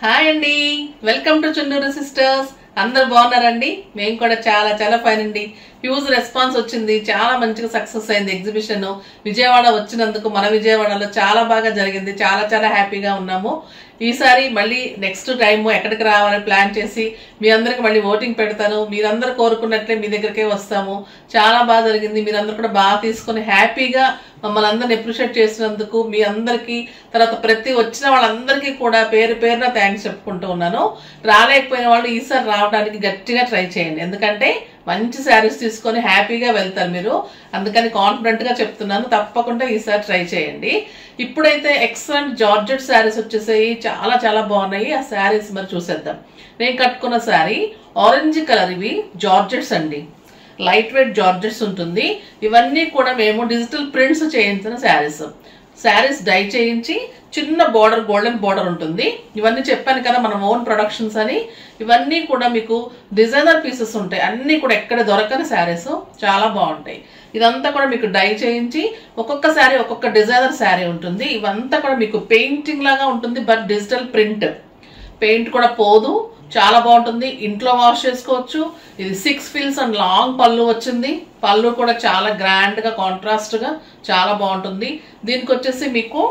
Hi అండి, welcome to Chunduru sisters. అందరు బాగున్నారండి? మేము కూడా చాలా ఫైన్ అండి. హ్యూజ్ రెస్పాన్స్ వచ్చింది, చాలా మంచిగా సక్సెస్ అయింది ఎగ్జిబిషన్. విజయవాడ వచ్చినందుకు మన విజయవాడలో చాలా బాగా జరిగింది. చాలా హ్యాపీగా ఉన్నాము. ఈసారి మళ్ళీ నెక్స్ట్ టైం ఎక్కడికి రావాలని ప్లాన్ చేసి మీ అందరికి మళ్ళీ ఓటింగ్ పెడతాను. మీరందరూ కోరుకున్నట్లే మీ దగ్గరికే వస్తాము. చాలా బాగా జరిగింది. మీరందరూ కూడా బాగా తీసుకుని హ్యాపీగా మమ్మల్ని అందరిని అప్రిషియేట్ చేసినందుకు మీ అందరికీ, తర్వాత ప్రతి వచ్చిన వాళ్ళందరికీ కూడా పేరు పేరున థ్యాంక్స్ చెప్పుకుంటూ ఉన్నాను. రాలేకపోయిన వాళ్ళు ఈసారి రావడానికి గట్టిగా ట్రై చేయండి, ఎందుకంటే మంచి శారీస్ తీసుకొని హ్యాపీగా వెళ్తారు మీరు. అందుకని కాన్ఫిడెంట్ గా చెప్తున్నాను, తప్పకుండా ఈసారి ట్రై చేయండి. ఇప్పుడైతే ఎక్సలెంట్ జార్జెట్ శారీస్ వచ్చేసాయి, చాలా బాగున్నాయి. ఆ శారీస్ మరి చూసేద్దాం. నేను కట్టుకున్న శారీ ఆరెంజ్ కలర్, ఇవి జార్జెట్స్ అండి, లైట్ వెయిట్ జార్జెట్స్ ఉంటుంది. ఇవన్నీ కూడా మేము డిజిటల్ ప్రింట్స్ చేయించిన శారీస్ డై చేయించి చిన్న బార్డర్, గోల్డెన్ బార్డర్ ఉంటుంది. ఇవన్నీ చెప్పాను కదా మనం ఓన్ ప్రొడక్షన్స్ అని. ఇవన్నీ కూడా మీకు డిజైనర్ పీసెస్ ఉంటాయి, అన్నీ కూడా ఎక్కడ దొరకని శారీస్, చాలా బాగుంటాయి. ఇదంతా కూడా మీకు డై చేయించి ఒక్కొక్క శారీ ఒక్కొక్క డిజైనర్ శారీ ఉంటుంది. ఇవంతా కూడా మీకు పెయింటింగ్ లాగా ఉంటుంది, బట్ డిజిటల్ ప్రింట్. పెయింట్ కూడా పోదు, చాలా బాగుంటుంది. ఇంట్లో వాష్ చేసుకోవచ్చు. ఇది 6 ఫీల్స్ అండ్ లాంగ్ పళ్ళు వచ్చింది. పళ్ళు కూడా చాలా గ్రాండ్ గా, కాంట్రాస్ట్ గా చాలా బాగుంటుంది. దీనికి వచ్చేసి మీకు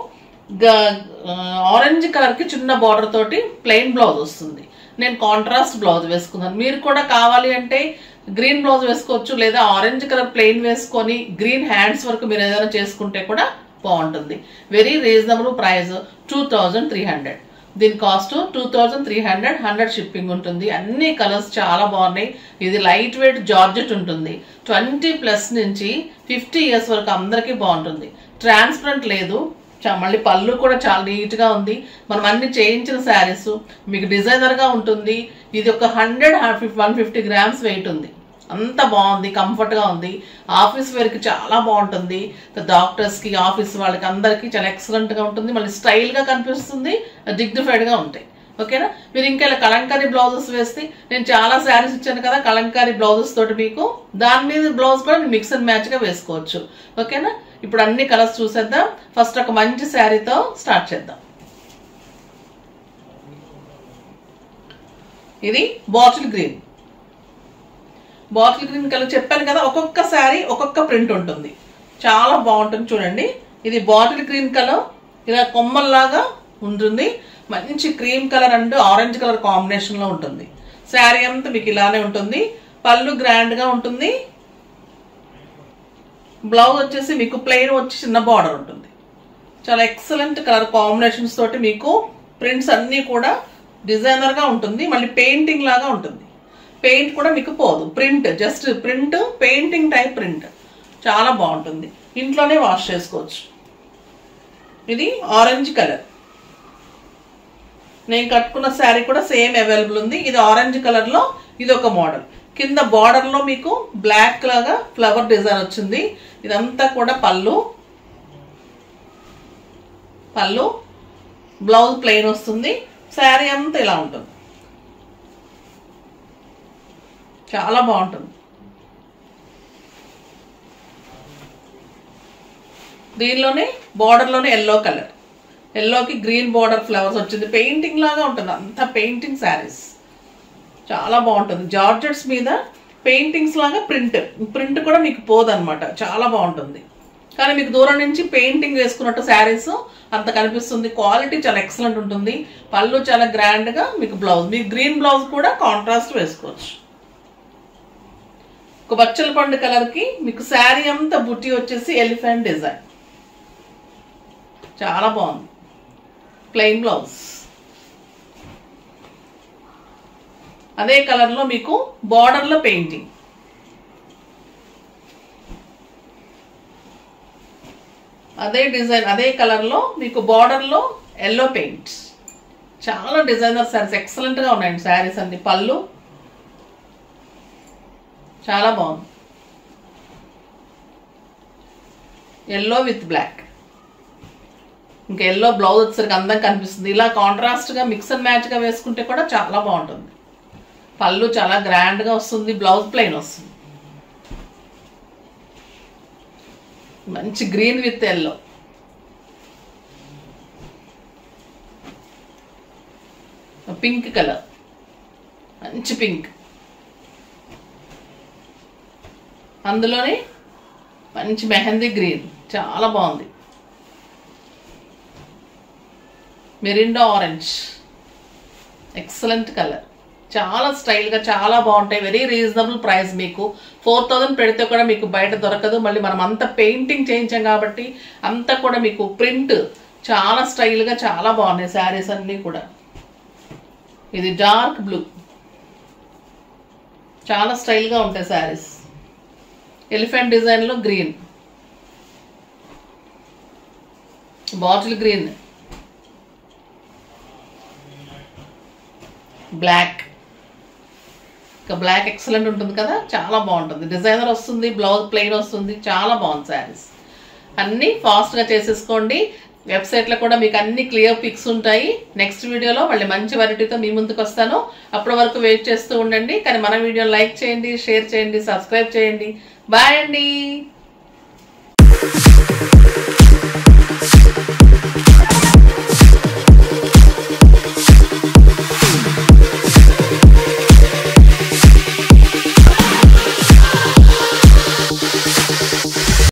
ఆరెంజ్ కలర్ కి చిన్న బార్డర్ తోటి ప్లెయిన్ బ్లౌజ్ వస్తుంది. నేను కాంట్రాస్ట్ బ్లౌజ్ వేసుకున్నాను. మీరు కూడా కావాలి అంటే గ్రీన్ బ్లౌజ్ వేసుకోవచ్చు, లేదా ఆరెంజ్ కలర్ ప్లెయిన్ వేసుకొని గ్రీన్ హ్యాండ్స్ వరకు మీరు ఏదైనా చేసుకుంటే కూడా బాగుంటుంది. Very reasonable price, 2300. దీని కాస్ట్ 2300, 100 షిప్పింగ్ ఉంటుంది. అన్ని కలర్స్ చాలా బాగున్నాయి. ఇది లైట్ వెయిట్ జార్జెట్ ఉంటుంది. 20+ నుంచి 50 ఇయర్స్ వరకు అందరికీ బాగుంటుంది. ట్రాన్స్పరెంట్ లేదు. మళ్ళీ పళ్ళు కూడా చాలా నీట్ గా ఉంది. మనం అన్ని చేయించిన శారీస్, మీకు డిజైనర్ గా ఉంటుంది. ఇది ఒక 150 గ్రామ్స్ వెయిట్ ఉంది. అంత బాగుంది, కంఫర్ట్ గా ఉంది. ఆఫీస్ వేర్ కి చాలా బాగుంటుంది. డాక్టర్స్ కి, ఆఫీస్ వాళ్ళకి అందరికి చాలా ఎక్సలెంట్ గా ఉంటుంది. మళ్ళీ స్టైల్ గా కనిపిస్తుంది, డిగ్నిఫైడ్ గా ఉంటాయి. ఓకేనా? మీరు ఇంకా ఇలా కలంకారీ బ్లౌజెస్ వేస్తే, నేను చాలా శారీస్ ఇచ్చాను కదా కలంకారీ బ్లౌజెస్ తోటి, మీకు దాని మీద బ్లౌజ్ కూడా మిక్స్ అండ్ మ్యాచ్ గా వేసుకోవచ్చు. ఓకేనా? ఇప్పుడు అన్ని కలర్స్ చూసేద్దాం. ఫస్ట్ ఒక మంచి శారీతో స్టార్ట్ చేద్దాం. ఇది బాటిల్ గ్రీన్ కలర్ చెప్పాను కదా, ఒక్కొక్క శారీ ఒక్కొక్క ప్రింట్ ఉంటుంది, చాలా బాగుంటుంది. చూడండి, ఇది బాటిల్ గ్రీన్ కలర్, ఇలా కొమ్మల్లాగా ఉంటుంది. మంచి cream colour and orange colour combination లో ఉంటుంది. శారీ అంతా మీకు ఇలానే ఉంటుంది. పళ్ళు గ్రాండ్ గా ఉంటుంది. బ్లౌజ్ వచ్చేసి మీకు ప్లెయిన్ వచ్చి చిన్న బార్డర్ ఉంటుంది. చాలా ఎక్సలెంట్ కలర్ కాంబినేషన్స్ తోటి మీకు ప్రింట్స్ అన్నీ కూడా డిజైనర్ గా ఉంటుంది. మళ్ళీ పెయింటింగ్ లాగా ఉంటుంది. పెయింట్ కూడా మీకు పోదు, print just print, painting type print, చాలా బాగుంటుంది. ఇంట్లోనే వాష్ చేసుకోవచ్చు. ఇది ఆరెంజ్ కలర్, నేను కట్టుకున్న శారీ కూడా సేమ్ అవైలబుల్ ఉంది. ఇది ఆరెంజ్ కలర్ లో ఇది ఒక మోడల్. కింద బార్డర్ లో మీకు బ్లాక్ లాగా ఫ్లవర్ డిజైన్ వచ్చింది. ఇదంతా కూడా పళ్ళు, బ్లౌజ్ ప్లెయిన్ వస్తుంది. శారీ అంతా ఇలా ఉంటుంది, చాలా బాగుంటుంది. దీనిలోనే బార్డర్ లోనే ఎల్లో కలర్, ఎల్లోకి గ్రీన్ బార్డర్ ఫ్లవర్స్ వచ్చింది. పెయింటింగ్ లాగా ఉంటుంది, అంతా పెయింటింగ్ శారీస్, చాలా బాగుంటుంది. జార్జెట్స్ మీద పెయింటింగ్స్ లాగా ప్రింట్ కూడా మీకు పోదన్నమాట, చాలా బాగుంటుంది. కానీ మీకు దూరం నుంచి పెయింటింగ్ వేసుకున్నట్టు శారీస్ అంత కనిపిస్తుంది. క్వాలిటీ చాలా ఎక్సలెంట్ ఉంటుంది. పళ్ళు చాలా గ్రాండ్ గా, మీకు బ్లౌజ్, మీకు గ్రీన్ బ్లౌజ్ కూడా కాంట్రాస్ట్ వేసుకోవచ్చు. ఒక బచ్చల పండు కలర్ కి మీకు శారీ అంతా బుట్టి వచ్చేసి ఎలిఫెంట్ డిజైన్, చాలా బాగుంది. Plain blouse. అదే కలర్ లో మీకు బార్డర్ లో పెయింటింగ్, అదే డిజైన్, అదే కలర్ లో మీకు బార్డర్ లో ఎల్లో పెయింట్. చాలా డిజైనర్ శారీస్, ఎక్సలెంట్ గా ఉన్నాయండి శారీస్ అన్ని. పళ్ళు చాలా బాగుంది, ఎల్లో విత్ బ్లాక్. ఇంకా ఎల్లో బ్లౌజ్ వచ్చేసరికి అందంగా కనిపిస్తుంది. ఇలా కాంట్రాస్ట్ గా మిక్స్ అండ్ మ్యాచ్ గా వేసుకుంటే కూడా చాలా బాగుంటుంది. పళ్ళు చాలా గ్రాండ్ గా వస్తుంది, బ్లౌజ్ ప్లెయిన్ వస్తుంది. మంచి green with yellow, pink colour, మంచి పింక్, అందులోనే మంచి మెహందీ గ్రీన్, చాలా బాగుంది. మెరిండా ఆరెంజ్, ఎక్సలెంట్ కలర్, చాలా స్టైల్గా చాలా బాగుంటాయి. Very reasonable price. మీకు 4000 పెడితే కూడా మీకు బయట దొరకదు. మళ్ళీ మనం అంత పెయింటింగ్ చేయించాం కాబట్టి అంతా కూడా మీకు ప్రింట్ చాలా స్టైల్గా చాలా బాగున్నాయి శారీస్ అన్నీ కూడా. ఇది డార్క్ బ్లూ, చాలా స్టైల్గా ఉంటాయి శారీస్. ఎలిఫెంట్ డిజైన్లో green, bottle green, black. Black excellent ఉంటుంది కదా, చాలా బాగుంటుంది. డిజైనర్ వస్తుంది, బ్లౌజ్ ప్లెయిన్ వస్తుంది, చాలా బాగుంది శారీస్. అన్నీ ఫాస్ట్గా చేసేసుకోండి. వెబ్సైట్లో కూడా మీకు అన్ని క్లియర్ పిక్స్ ఉంటాయి. నెక్స్ట్ వీడియోలో మళ్ళీ మంచి వెరైటీతో మీ ముందుకు వస్తాను. అప్పటి వరకు వెయిట్ చేస్తూ ఉండండి. కానీ మన వీడియో లైక్ చేయండి, షేర్ చేయండి, సబ్స్క్రైబ్ చేయండి. బాయ్ అండి.